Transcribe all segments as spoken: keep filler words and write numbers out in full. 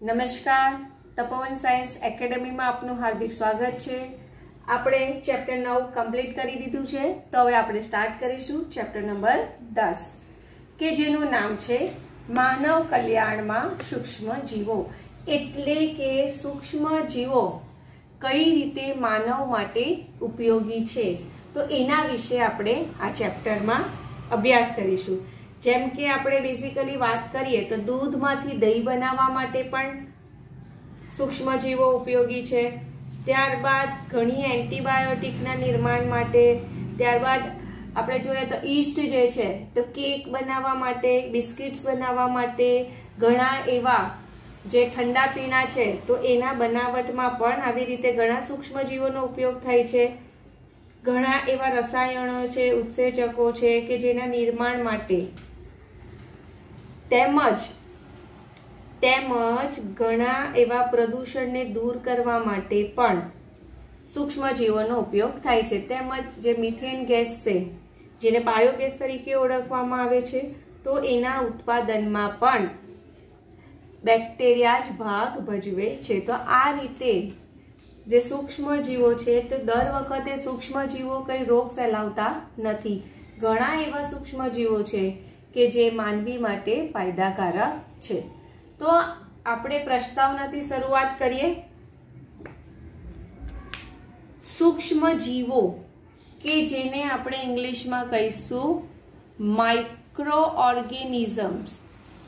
નમસ્કાર, તપોવન સાયન્સ એકેડેમીમાં આપનું હાર્દિક સ્વાગત છે। આપણે ચેપ્ટર નવ કમ્પ્લીટ કરી દીધું છે, તો હવે આપણે સ્ટાર્ટ કરીશું ચેપ્ટર નંબર દસ કે જેનું નામ છે માનવ કલ્યાણમાં સૂક્ષ્મ જીવો। એટલે કે સૂક્ષ્મ જીવો કઈ રીતે માનવ માટે ઉપયોગી છે, તો એના વિશે આપણે આ ચેપ્ટરમાં અભ્યાસ કરીશું। જેમ કે આપણે બેઝિકલી વાત કરીએ તો દૂધમાંથી દહીં બનાવવા માટે પણ સૂક્ષ્મ જીવો ઉપયોગી છે। ત્યારબાદ ઘણી એન્ટીબાયોટિકના નિર્માણ માટે, ત્યારબાદ આપણે જોઈએ તો ઈસ્ટ જે છે તો કેક બનાવવા માટે, બિસ્કિટ્સ બનાવવા માટે, ઘણા એવા જે ઠંડા પીણા છે તો એના બનાવટમાં પણ આવી રીતે ઘણા સૂક્ષ્મ જીવોનો ઉપયોગ થાય છે। ઘણા એવા રસાયણો છે, ઉત્સેચકો છે કે જેના નિર્માણ માટે તેમજ તેમજ ઘણા એવા પ્રદૂષણને દૂર કરવા માટે પણ સૂક્ષ્મ જીવોનો ઉપયોગ થાય છે। તેમજ જે મિથેન ગેસ છે જેને બાયોગેસ તરીકે ઓળખવામાં આવે છે, તો એના ઉત્પાદનમાં પણ બેક્ટેરિયા જ ભાગ ભજવે છે। તો આ રીતે જે સૂક્ષ્મ જીવો છે તો દર વખતે સૂક્ષ્મ જીવો કઈ રોગ ફેલાવતા નથી। ઘણા એવા સૂક્ષ્મ જીવો છે કે જે માનવી માટે ફાયદાકારક છે। તો આપણે પ્રસ્તાવનાથી શરૂઆત કરીએ। સૂક્ષ્મ જીવો કે જેને આપણે ઇંગ્લિશમાં કહીશું માઇક્રો ઓર્ગેનિઝમ્સ।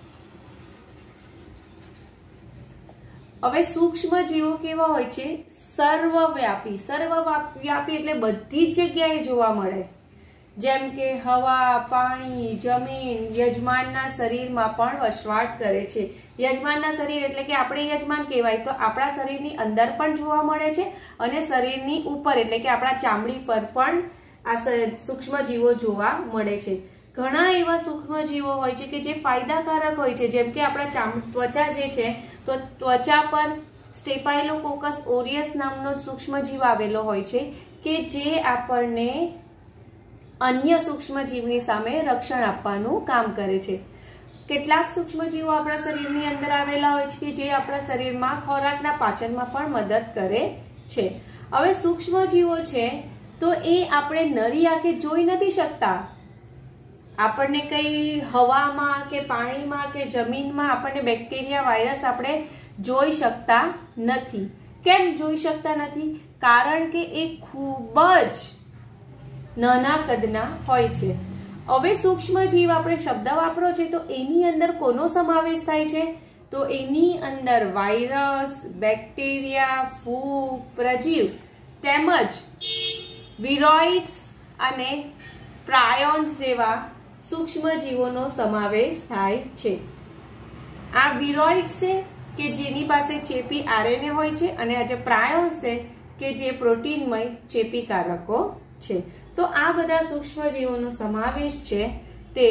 હવે સૂક્ષ્મ જીવો કેવા હોય છે? સર્વવ્યાપી। સર્વવ્યાપી એટલે બધી જ જગ્યાએ જોવા મળે, જેમ કે હવા, પાણી, જમીન, યજમાનના શરીરમાં પણ વસવાટ કરે છે। યજમાનના શરીર એટલે કે આપણે યજમાન કહેવાય, તો આપણા શરીરની અંદર પણ જોવા મળે છે અને શરીરની ઉપર એટલે કે આપણા ચામડી પર પણ આ સૂક્ષ્મ જીવો જોવા મળે છે। ઘણા એવા સૂક્ષ્મ જીવો હોય છે કે જે ફાયદાકારક હોય છે, જેમ કે આપણા ચામ ત્વચા જે છે તો ત્વચા પર સ્ટેફાઇલોકોકસ ઓરિયસ નામનો સૂક્ષ્મ જીવ આવેલો હોય છે કે જે આપણને અન્ય સૂક્ષ્મ જીવની સામે રક્ષણ આપવાનું કામ કરે છે। કેટલાક સૂક્ષ્મ જીવો આપણા શરીરની અંદર આવેલા હોય છે કે જે આપણા શરીરમાં ખોરાકના પાચનમાં પણ મદદ કરે છે। હવે સૂક્ષ્મ જીવો છે તો એ આપણે નરી આંખે જોઈ નથી શકતા। આપણને કઈ હવામાં કે પાણીમાં કે જમીનમાં આપણને બેક્ટેરિયા, વાયરસ આપણે જોઈ શકતા નથી। કેમ જોઈ શકતા નથી? કારણ કે એ ખૂબ જ નાના કદના હોય છે। હવે સૂક્ષ્મ જીવ આપણે શબ્દ વાપરો છે તો એની અંદર કોનો સમાવેશ થાય છે? તો એની અંદર વાયરસ, બેક્ટેરિયા, ફૂગ, પ્રજીવ તેમજ વિરોઇડ્સ અને પ્રાયોન્સ જેવા સૂક્ષ્મ જીવોનો સમાવેશ થાય છે। આ વિરોઇડ્સ છે કે જેની પાસે ચેપી આરએનએ હોય છે અને આ જે પ્રાયોન્સ છે કે જે પ્રોટીનમય ચેપી કારકો છે। તો આ બધા સૂક્ષ્મ જીવોનો સમાવેશ છે તે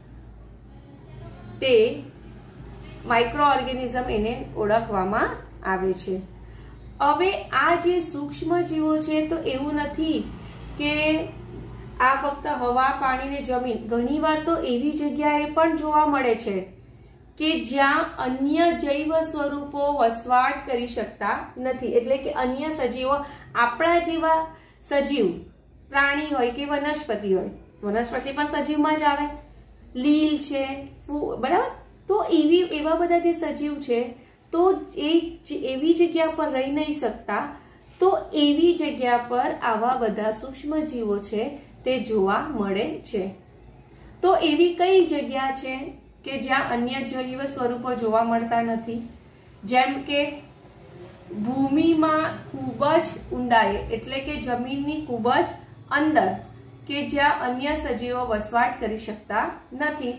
તે માઇક્રો ઓર્ગેનિઝમ એને ઓળખવામાં આવે છે। હવે આ જે સૂક્ષ્મ જીવો છે તો એવું નથી કે આ ફક્ત હવા, પાણી ને જમીન, ઘણીવાર તો એવી જગ્યાએ પણ જોવા મળે છે કે જ્યાં અન્ય જૈવ સ્વરૂપો વસવાટ કરી શકતા નથી। એટલે કે અન્ય સજીવો, આપણા જેવા સજીવ પ્રાણી હોય કે વનસ્પતિ હોય, વનસ્પતિ પણ સજીવમાં જ આવે, લીલ છે, બરાબર, તો એવી એવા બધા જે સજીવ છે તો એ એવી જગ્યા પર રહી નહીં શકતા, તો એવી જગ્યા પર આવા બધા સૂક્ષ્મ જીવો છે તે જોવા મળે છે। તો એવી કઈ જગ્યા છે કે જ્યાં અન્ય જૈવ સ્વરૂપો જોવા મળતા નથી? જેમ કે ભૂમિમાં ખૂબ જ ઊંડાઈએ એટલે કે જમીનની ખૂબ જ અંદર કે જ્યાં અન્ય સજીવો વસવાટ કરી શકતા નથી,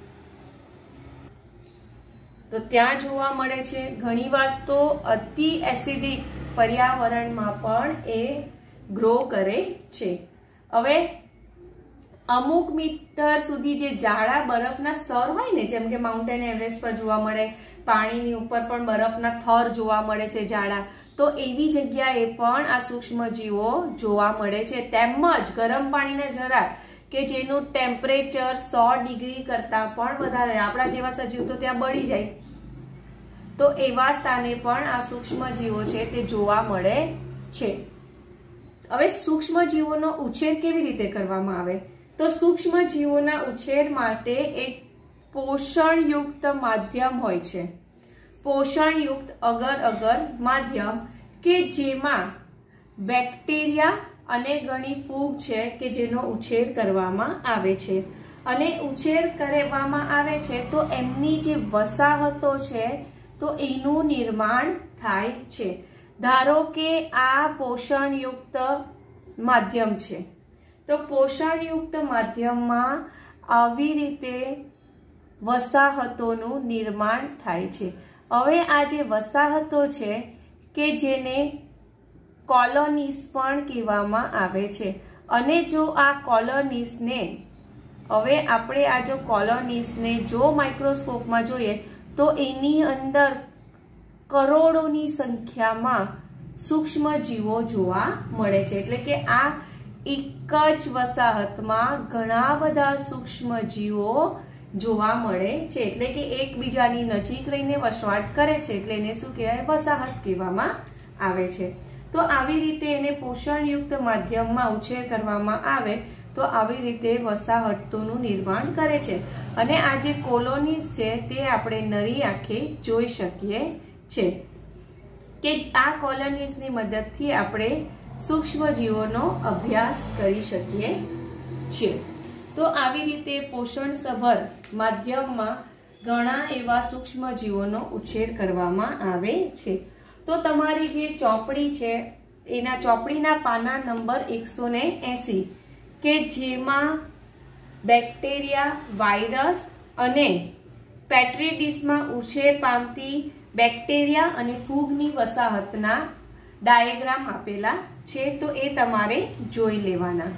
તો ત્યાં જોવા મળે છે। ઘણીવાર તો અતિ એસિડિક પર્યાવરણમાં પણ એ ગ્રો કરે છે। હવે અમુક મીટર સુધી જે જાડા બરફના સ્તર હોય ને, જેમ કે માઉન્ટેન એવરેસ્ટ પર જોવા મળે, પાણીની ઉપર પણ બરફના થર જોવા મળે છે જાડા, તો એવી જગ્યાએ પણ આ સૂક્ષ્મ જીવો જોવા મળે છે। તેમજ ગરમ પાણીના ઝરા કે જેનું ટેમ્પરેચર સો ડિગ્રી કરતા પણ વધારે, આપણા જેવા સજીવ તો ત્યાં બળી જાય, તો એવા સ્થાને પણ આ સૂક્ષ્મ જીવો છે તે જોવા મળે છે. હવે સૂક્ષ્મ જીવોનો ઉછેર કેવી રીતે કરવામાં આવે? તો સૂક્ષ્મ જીવોના ઉછેર માટે એક પોષણયુક્ત માધ્યમ હોય છે. પોષણયુક્ત અગર અગર માધ્યમ કે જેમાં બેક્ટેરિયા અને ઘણી ફૂગ છે કે જેનો ઉછેર કરવામાં આવે છે. અને ઉછેર કરવામાં આવે છે તો એમની જે વસાહતો છે તો એનું નિર્માણ થાય છે. ધારો કે આ પોષણયુક્ત માધ્યમ છે, તો પોષણયુક્ત માધ્યમમાં આવી રીતે વસાહતોનું નિર્માણ થાય છે. હવે આ જે વસાહતો છે કે જેને કોલોનીઝ પણ કહેવામાં આવે છે. અને જો આ કોલોનીઝને હવે આપણે આ જો કોલોનીઝને જો માઇક્રોસ્કોપમાં જોઈએ તો એની અંદર કરોડોની સંખ્યામાં સૂક્ષ્મ જીવો જોવા મળે છે. એટલે કે આ એક જ વસાહતમાં ઘણા બધા સૂક્ષ્મ જીવો જોવા મળે છે. એટલે કે એકબીજાની નજીક રહીને વસવાટ કરે છે, એટલે એને શું કહેવાય? વસાહત કહેવામાં આવે છે. તો આવી રીતે એને પોષણયુક્ત માધ્યમમાં ઉછેર કરવામાં આવે તો આવી રીતે વસાહતોનું નિર્માણ કરે છે. અને આ જે કોલોનીઝ છે તે આપણે નરી આંખે જોઈ શકીએ છે કે આ કોલોનીઝની મદદથી આપણે સૂક્ષ્મ જીવોનો અભ્યાસ કરી શકીએ છીએ. તો આવી રીતે પોષણસભર માધ્યમમાં ઘણા એવા સૂક્ષ્મ જીવોનો ઉછેર કરવામાં આવે છે. તો તમારી જે ચોપડી છે એના ચોપડીના પાના નંબર એકસો ને એસી કે જેમાં બેક્ટેરિયા, વાયરસ અને પેટ્રી ડીશમાં ઉછેર પામતી બેક્ટેરિયા અને ફૂગની વસાહતના ડાયાગ્રામ આપેલા છે, તો એ તમારે જોઈ લેવાના.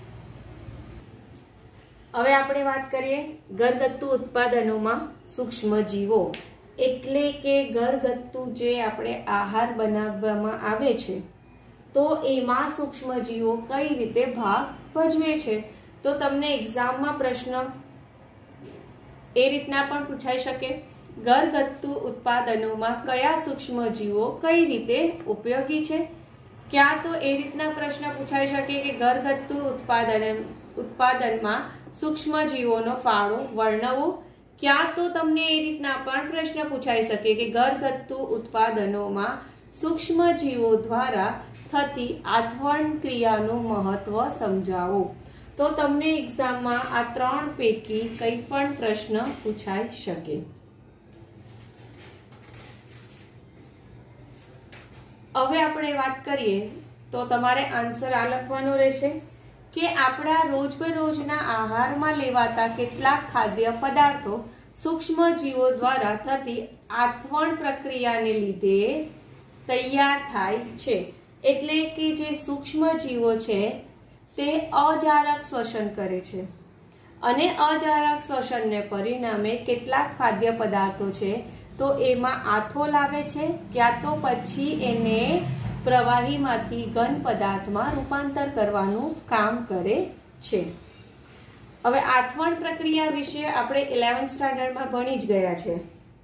હવે આપણે વાત કરીએ ઘરગથ્થુ ઉત્પાદનોમાં સૂક્ષ્મ જીવો. એટલે કે ઘરગથ્થુ જે આપણે આહાર બનાવવામાં આવે છે તો એમાં સૂક્ષ્મ જીવો કઈ રીતે ભાગ ભજવે છે. તો તમને એક્ઝામમાં પ્રશ્ન એ રીતના પણ પૂછાઈ શકે, ઘરગથ્થુ ઉત્પાદનોમાં કયા સૂક્ષ્મ જીવો કઈ રીતે ઉપયોગી છે. ક્યાં તો એ રીતના પ્રશ્ન પૂછાઈ શકે કે ઘરગથ્થુ ઉત્પાદન ઉત્પાદનમાં સૂક્ષ્મ જીવોનો ફાળો વર્ણવો. ક્યાં તો તમને એ રીતના પણ પ્રશ્ન પૂછાઈ શકે કે ઘરગથ્થુ ઉત્પાદનોમાં સૂક્ષ્મ જીવો દ્વારા થતી આથવણ ક્રિયાનું મહત્વ સમજાવો. તો તમને એક્ઝામમાં આ ત્રણ પૈકી કંઈ પણ પ્રશ્ન પૂછાઈ શકે. હવે આપણે વાત કરીએ તો તમારે આન્સર આ લખવાનો રહેશે કે આપણા રોજબરોજના આહારમાં લેવાતા કેટલાક ખાદ્ય પદાર્થો સૂક્ષ્મ જીવો દ્વારા થતી આથવણ પ્રક્રિયાને લીધે તૈયાર થાય છે. એટલે કે જે સૂક્ષ્મ જીવો છે તે અજારક શ્વસન કરે છે અને અજારક શ્વસનને પરિણામે કેટલાક ખાદ્ય પદાર્થો છે તો એમાં આથો લાવે છે, ક્યાં તો પછી એને પ્રવાહીમાંથી ઘન પદાર્થમાં રૂપાંતર કરવાનું કામ કરે છે. હવે આથવણ પ્રક્રિયા વિશે આપણે ઇલેવન્થ સ્ટાન્ડર્ડમાં ભણી જ ગયા છે.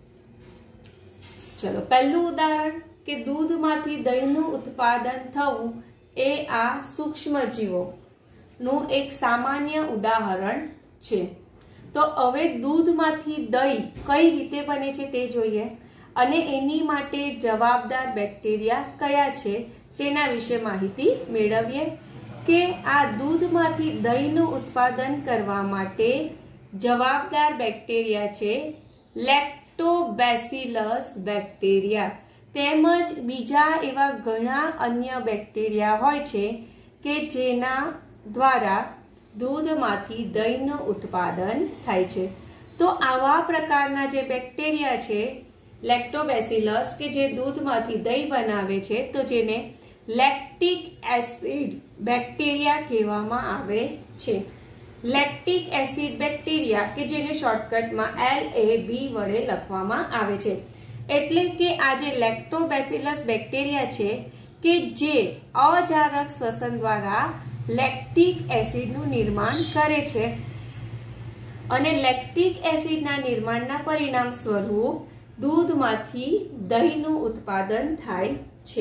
ચલો પહેલું ઉદાહરણ કે દૂધમાંથી દહીંનું ઉત્પાદન થવું એ આ સૂક્ષ્મ જીવોનું એક સામાન્ય ઉદાહરણ છે. તો હવે દૂધમાંથી દહીં કઈ રીતે બને છે તે જોઈએ અને એની માટે જવાબદાર બેક્ટેરિયા કયા છે તેના વિશે માહિતી મેળવીએ. કે આ દૂધમાંથી દહીંનું ઉત્પાદન કરવા માટે જવાબદાર બેક્ટેરિયા છે લેક્ટોબેસિલસ બેક્ટેરિયા. તેમજ બીજા એવા ઘણા અન્ય બેક્ટેરિયા હોય છે કે જેના દ્વારા દૂધમાંથી દહીંનું ઉત્પાદન થાય છે. તો આવા પ્રકારના જે બેક્ટેરિયા છે લેક્ટોબેસિલસ કે જે દૂધમાંથી દહીં બનાવે છે તો જેને લેક્ટિક એસિડ બેક્ટેરિયા કહેવામાં આવે છે. લેક્ટિક એસિડ બેક્ટેરિયા કે જેને શોર્ટકટમાં એલ એ બી વડે લખવામાં આવે છે. એટલે કે આ જે લેક્ટોબેસિલસ બેક્ટેરિયા છે કે જે અજારક શ્વસન દ્વારા લેક્ટિક એસિડનું નિર્માણ કરે છે અને લેક્ટિક એસિડના નિર્માણના પરિણામ સ્વરૂપ દૂધમાંથી દહીંનું ઉત્પાદન થાય છે.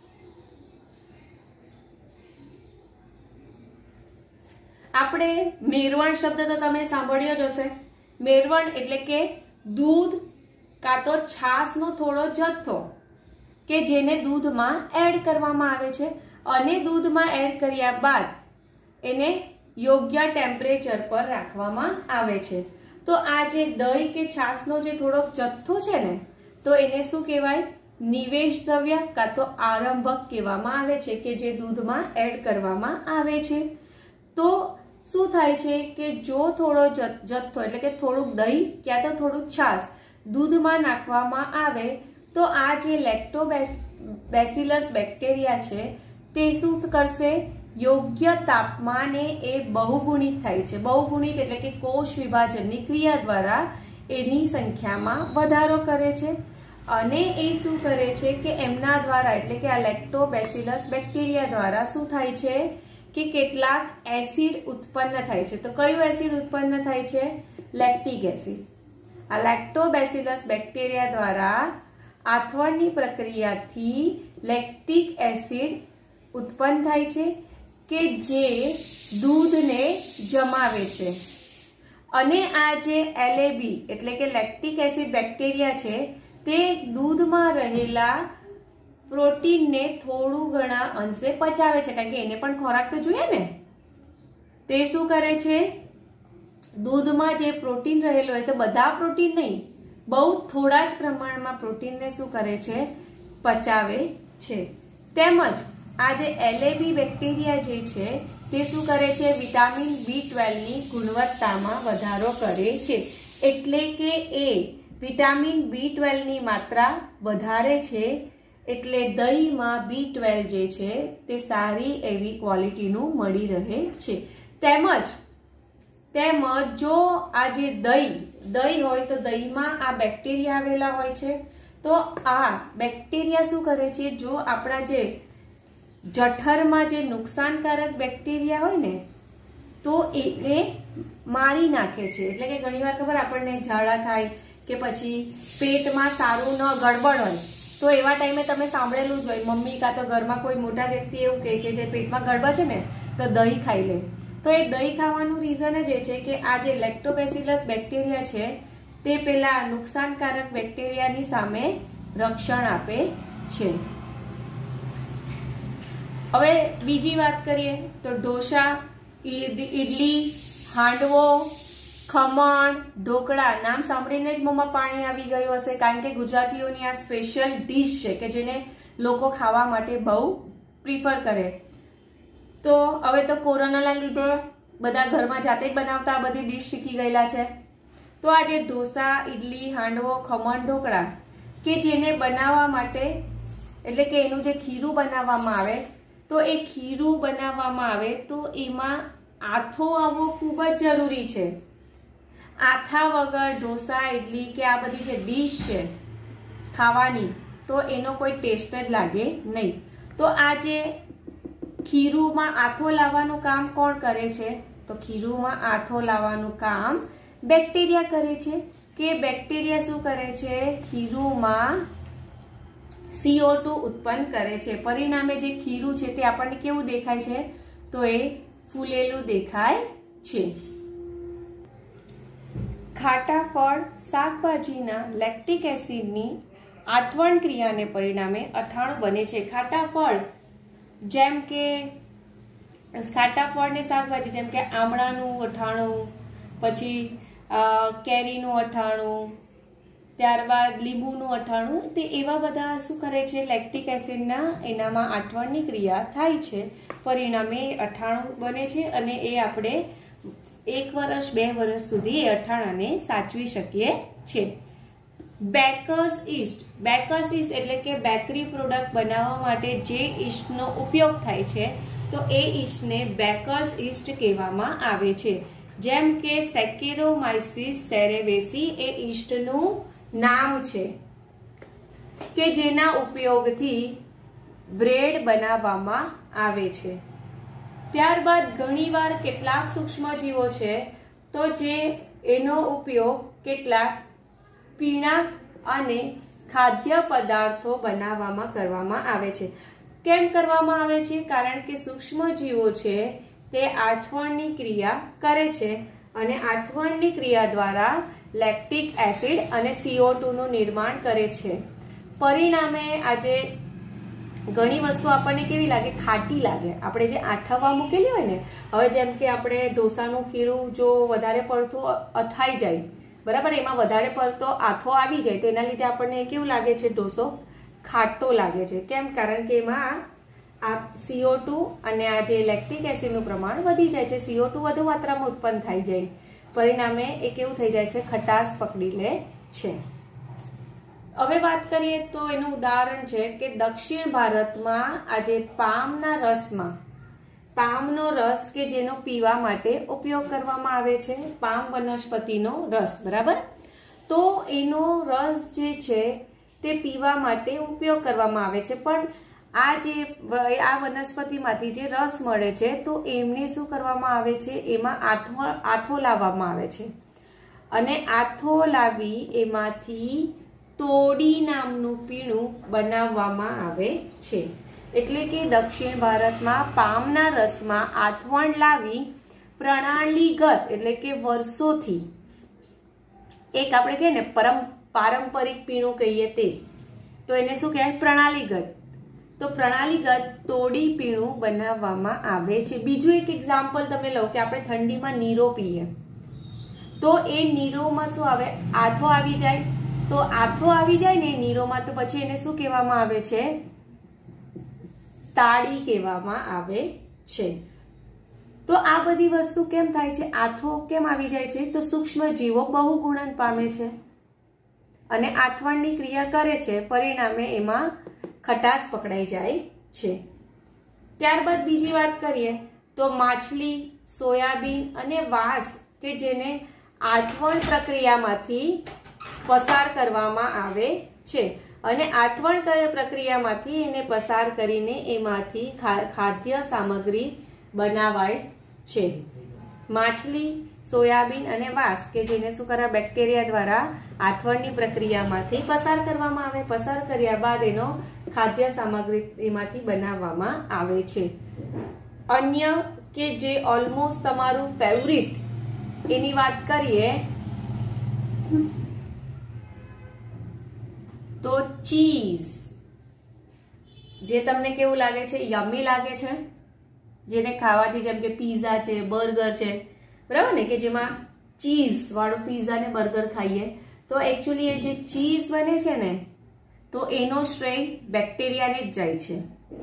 આપણે મેરવણ શબ્દ તો તમે સાંભળ્યો જ હશે. મેરવણ એટલે કે દૂધ કાં તો છાશનો થોડો જથ્થો કે જેને દૂધમાં એડ કરવામાં આવે છે અને દૂધમાં એડ કર્યા બાદ એને યોગ્ય ટેમ્પરેચર પર રાખવામાં આવે છે. તો આ જે દહીં કે છાશનો જે થોડોક જથ્થો છે ને, તો એને શું કહેવાય? નિવેશ દ્રવ્ય કાં તો આરંભક કહેવામાં આવે છે કે જે દૂધમાં એડ કરવામાં આવે છે. તો શું થાય છે કે જો થોડો જથ્થો એટલે કે થોડુંક દહીં ક્યાં તો થોડુંક છાશ દૂધમાં નાખવામાં આવે તો આ જે લેક્ટોબેસિલસ બેક્ટેરિયા છે તે શું કરશે? યોગ્ય તાપમાને એ બહુગુણિત થાય છે. બહુગુણિત એટલે કે કોષ વિભાજનની ક્રિયા દ્વારા એની સંખ્યામાં વધારો કરે છે અને એ શું કરે છે કે એમના દ્વારા એટલે કે આ લેક્ટોબેસિલસ બેક્ટેરિયા દ્વારા શું થાય છે કે કેટલાક એસિડ ઉત્પન્ન થાય છે. તો કયું એસિડ ઉત્પન્ન થાય છે? Lactic acid. આ લેક્ટોબેસિલસ બેક્ટેરિયા દ્વારા આથવણની પ્રક્રિયાથી લેક્ટિક એસિડ ઉત્પન્ન થાય છે કે જે દૂધને જમાવે છે અને આ જે એલ એ બી એટલે કે લેક્ટિક એસિડ બેક્ટેરિયા છે તે દૂધમાં રહેલા પ્રોટીનને થોડું ઘણા અંશે પચાવે છે, કારણ કે એને પણ ખોરાક તો જોઈએ ને. તે શું કરે છે? દૂધમાં જે પ્રોટીન રહેલું હોય, તો બધા પ્રોટીન નહીં, બહુ થોડા જ પ્રમાણમાં પ્રોટીનને શું કરે છે? પચાવે છે. તેમજ આ જે એલ એ બી બેક્ટેરિયા જે છે તે શું કરે છે? વિટામિન બી ટ્વેલ્વ ની ગુણવત્તામાં વધારો કરે છે. એટલે કે એ વિટામિન બી ટ્વેલ્વ ની માત્રા વધારે છે એટલે દહીંમાં બી ટ્વેલ્વ જે છે તે સારી એવી ક્વોલિટીનું મળી રહે છે. તેમજ તેમજ જો આ જે દહીં દહીં હોય તો દહીંમાં આ બેક્ટેરિયા આવેલા હોય છે. તો આ બેક્ટેરિયા શું કરે છે? જો આપણા જે જઠરમાં જે નુકસાનકારક બેક્ટેરિયા હોય ને તો એને મારી નાખે છે. એટલે કે ઘણીવાર ખબર આપણને ઝાડા થાય કે પછી પેટમાં સારું ન ગડબડ હોય તો એવા ટાઈમે તમે સાંભળેલું જ હોય, મમ્મી કાં તો ઘરમાં કોઈ મોટા વ્યક્તિ એવું કહે કે જે પેટમાં ગડબડ છે ને તો દહીં ખાઈ લે. તો એ દહીં ખાવાનું રીઝન જ એ છે કે આ જે લેક્ટોબેસિલસ બેક્ટેરિયા છે તે પેલા નુકસાનકારક બેક્ટેરિયાની સામે રક્ષણ આપે છે. હવે બીજી વાત કરીએ તો ઢોસા, ઈડલી, હાંડવો, ખમણ, ઢોકળા નામ સાંભળીને જ મોંમાં પાણી આવી ગયું હશે, કારણ કે ગુજરાતીઓની આ સ્પેશિયલ ડીશ છે કે જેને લોકો ખાવા માટે બહુ પ્રિફર કરે. તો હવે તો કોરોનાના લીધે બધા ઘરમાં જાતે જ બનાવતા આ બધી ડીશ શીખી ગયેલા છે. તો આ જે ઢોસા, ઈડલી, હાંડવો, ખમણ, ઢોકળા કે જેને બનાવવા માટે એટલે કે એનું જે ખીરું બનાવવામાં આવે તો એ ખીરું બનાવવામાં આવે તો એમાં આથો આવવો ખૂબ જ જરૂરી છે. આથા વગર ઢોસા, ઈડલી કે આ બધી જે ડીશ છે ખાવાની તો એનો કોઈ ટેસ્ટ જ લાગે નહીં. તો આ જે ખીરુંમાં આથો લાવવાનું કામ કોણ કરે છે? તો ખીરુંમાં આથો લાવવાનું કામ બેક્ટેરિયા કરે છે. કે બેક્ટેરિયા શું કરે છે? ખીરુંમાં સી ઓ ટુ ઉત્પન્ન કરે છે. પરિણામે જે ખીરું છે તે આપણને કેવું દેખાય છે? તો એ ફૂલેલું દેખાય છે. ખાટા ફળ, શાકભાજીના લેક્ટિક એસિડની આથવણ ક્રિયાને પરિણામે અથાણું બને છે. ખાટા ફળ જેમ કે ખાટા ફળ ને શાકભાજી જેમ કે આમળાનું અથાણું, પછી કેરીનું અથાણું, ત્યારબાદ લીંબુનું અથાણું, તે એવા બધા શું કરે છે? લેક્ટિક એસિડના એનામાં આથવણની ક્રિયા થાય છે, પરિણામે અથાણું બને છે અને એ આપણે એક વર્ષ બે વર્ષ સુધી એ અથાણાને સાચવી શકીએ છીએ. Bakers East. બેકર્સ ઈસ્ટ એટલે કે બેકરી પ્રોડક્ટ બનાવવા માટે જે ઈસ્ટનો ઉપયોગ થાય છે તો એ ઈસ્ટને બેકર્સ ઈસ્ટ કહેવામાં આવે છે. જેમ કે સેકેરોમાઇસિસ સેરેવેસી એ ઈસ્ટનું નામ છે કે જેના ઉપયોગથી બ્રેડ બનાવવામાં આવે છે. ત્યારબાદ ઘણીવાર કેટલાક સૂક્ષ્મજીવો છે તો જે એનો ઉપયોગ કેટલાક પીણા અને ખાદ્ય પદાર્થો બનાવવામાં કરવામાં આવે છે. કેમ કરવામાં આવે છે? કારણ કે સૂક્ષ્મજીવો છે તે આઠવણની ક્રિયા કરે છે અને આઠવણની ક્રિયા દ્વારા લેક્ટિક એસિડ અને સી ઓ ટુ નું નિર્માણ કરે છે. પરિણામે આજે ઘણી વસ્તુ આપણને કેવી લાગે? ખાટી લાગે. આપણે જે આઠવવા મૂકેલી હોય ને, હવે જેમ કે આપણે ઢોસાનું ખીરું જો વધારે પડતું અઠાઈ જાય, બરાબર, એમાં વધારે પડતો આથો આવી જાય તો એના લીધે આપણને કેવું લાગે છે? ઢોસો ખાટો લાગે છે. કેમ? કારણ કે એમાં આ સી ઓ ટુ અને આ જે લેક્ટિક એસિડનું પ્રમાણ વધી જાય છે. સી ઓ ટુ વધુ માત્રામાં ઉત્પન્ન થઈ જાય, પરિણામે એ કેવું થઈ જાય છે? ખટાશ પકડી લે છે. હવે વાત કરીએ તો એનું ઉદાહરણ છે કે દક્ષિણ ભારતમાં આજે પામના રસમાં, પામનો રસ કે જેનો પીવા માટે ઉપયોગ કરવામાં આવે છે, પામ વનસ્પતિનો રસ, બરાબર. તો એનો રસ જે છે તે પીવા માટે ઉપયોગ કરવામાં આવે છે. પણ આ જે આ વનસ્પતિમાંથી જે રસ મળે છે તો એમને શું કરવામાં આવે છે? એમાં આથો આથો લાવવામાં આવે છે અને આથો લાવી એમાંથી તોડી નામનું પીણું બનાવવામાં આવે છે. એટલે કે દક્ષિણ ભારતમાં પામના રસમાં આથવણ લાવી પ્રણાલીગત એટલે કે વર્ષોથી એક આપણે કહીએ ને પરમ પારંપરિક પીણું કહીએ તે, તો એને શું કહેવાય? પ્રણાલીગત. તો પ્રણાલીગત તોડી પીણું બનાવવામાં આવે છે. બીજું એક એક્ઝામ્પલ તમે લો કે આપણે ઠંડીમાં નીરો પીએ તો એ નીરોમાં શું આવે? આથો આવી જાય. તો આથો આવી જાય ને નીરોમાં તો પછી એને શું કહેવામાં આવે છે? તાળી કહેવામાં આવે છે. તો આ બધી વસ્તુ કેમ થાય છે? આથો કેમ આવી જાય છે? તો સૂક્ષ્મ જીવો બહુગુણન પામે છે અને આથવણની ક્રિયા કરે છે, પરિણામે એમાં ખટાશ પકડાઈ જાય છે. ત્યારબાદ બીજી વાત કરીએ તો માછલી, સોયાબીન અને વાંસ કે જેને આથવણ પ્રક્રિયામાંથી પસાર કરવામાં આવે છે અને આથવણ પ્રક્રિયામાંથી એને પસાર કરીને એમાંથી ખાદ્ય સામગ્રી બનાવાય છે. માછલી, સોયાબીન અને વાંસ કે જેને શું કરે? બેક્ટેરિયા દ્વારા આથવણની પ્રક્રિયામાંથી પસાર કરવામાં આવે. પસાર કર્યા બાદ એનો ખાદ્ય સામગ્રી એમાંથી બનાવવામાં આવે છે. અન્ય કે જે ઓલમોસ્ટ તમારું ફેવરિટ, એની વાત કરીએ તો ચીઝ. જે તમને કેવું લાગે છે? યમ્મી લાગે છે. જેને ખાવાથી, જેમ કે પીઝા છે, બર્ગર છે, બરાબર ને, કે જેમાં ચીઝ વાળું પીઝા ને બર્ગર ખાઈએ તો એકચ્યુઅલી એ જે ચીઝ બને છે ને તો એનો શ્રેય બેક્ટેરિયાને જ જાય છે.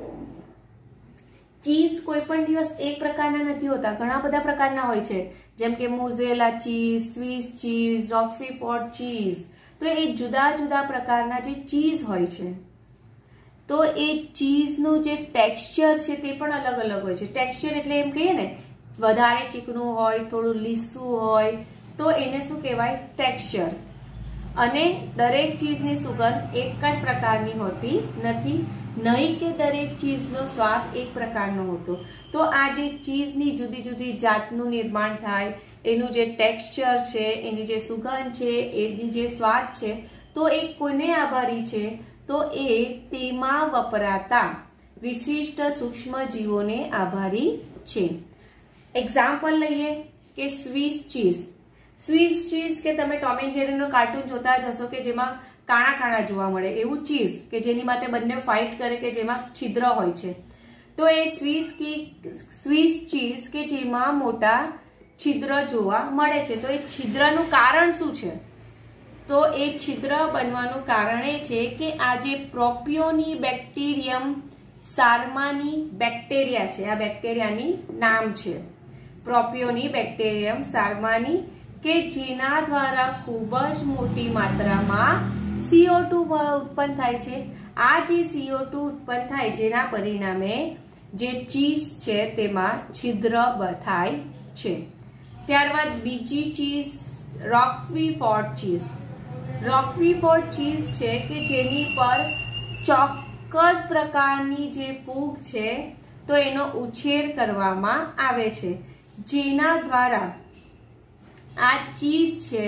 ચીઝ કોઈ પણ દિવસ એક પ્રકારના નથી હોતા, ઘણા બધા પ્રકારના હોય છે. જેમ કે mozzarella cheese, Swiss cheese, Roquefort cheese. તો એ જુદા જુદા પ્રકારના જે ચીઝ હોય છે તો એ ચીઝનું જે ટેક્સચર છે તે પણ અલગ અલગ હોય છે. ટેક્સચર એટલે એમ કહીએ ને, વધારે ચીકણું હોય, થોડું લીસું હોય, તો એને શું કહેવાય? ટેક્સચર. અને દરેક ચીઝની સુગંધ એક જ પ્રકારની હોતી નથી, નહીં કે દરેક ચીઝનો સ્વાદ એક પ્રકારનો હોતો. તો આ જે ચીઝની જુદી જુદી જાતનું નિર્માણ થાય, એનું જે ટેક્સચર છે, એની જે સુગંધ છે, એની જે સ્વાદ છે, તો એ કોને આભારી છે? તો એ તેમાં વપરાતા વિશિષ્ટ સૂક્ષ્મ જીવોને આભારી છે. એક્ઝામ્પલ લઈએ કે સ્વિસ ચીઝ. સ્વિસ ચીઝ કે તમે ટોમ એન્ડ જેરીનું કાર્ટૂન જોતા જ હશો કે જેમાં કાણા કાણા જોવા મળે, એવું ચીઝ કે જેની માટે બંને ફાઇટ કરે કે જેમાં છિદ્ર હોય છે. તો એ સ્વિસ કી સ્વિસ ચીઝ કે જેમાં મોટા છિદ્ર જોવા મળે છે. તો એ છિદ્રનું કારણ શું છે? તો એ છિદ્ર બનવાનું કારણ એ છે કે આ જે પ્રોપિયોની બેક્ટેરિયમ સાર્માની બેક્ટેરિયા છે, આ બેક્ટેરિયાની નામ છે પ્રોપિયોની બેક્ટેરિયમ સાર્માની, કે જેના દ્વારા ખૂબ જ મોટી માત્રામાં સી ઓ ટુ ઉત્પન્ન થાય છે. આ જે સી ઓ ટુ ઉત્પન્ન થાય જેના પરિણામે જે ચીઝ છે તેમાં છિદ્ર થાય છે. ત્યારબાદ બીજી cheese Roquefort cheese. Roquefort cheese છે કે જેની પર ચોક્કસ પ્રકારની જે ફૂગ છે તો એનો ઉછેર કરવામાં આવે છે, જેના દ્વારા આ ચીઝ છે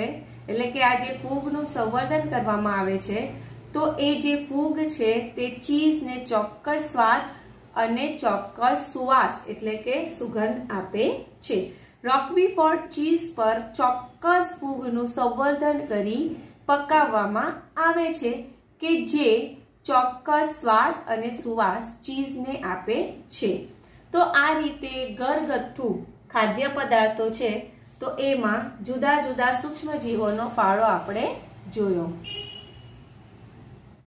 એટલે કે આ જે ફૂગનું સંવર્ધન કરવામાં આવે છે તો એ જે ફૂગ છે તે ચીઝને ચોક્કસ સ્વાદ અને ચોક્કસ સુવાસ એટલે કે સુગંધ આપે છે. રોક્વીફોર્ટ ચીઝ પર ચોક્કસ ફૂગનું સંવર્ધન કરી પકાવવામાં આવે છે કે જે ચોક્કસ સ્વાદ અને સુવાસ ચીઝને આપે છે. તો આ રીતે ઘરગથ્થુ ખાદ્ય પદાર્થો છે તો એમાં જુદા જુદા સૂક્ષ્મ જીવોનો ફાળો આપણે જોયો.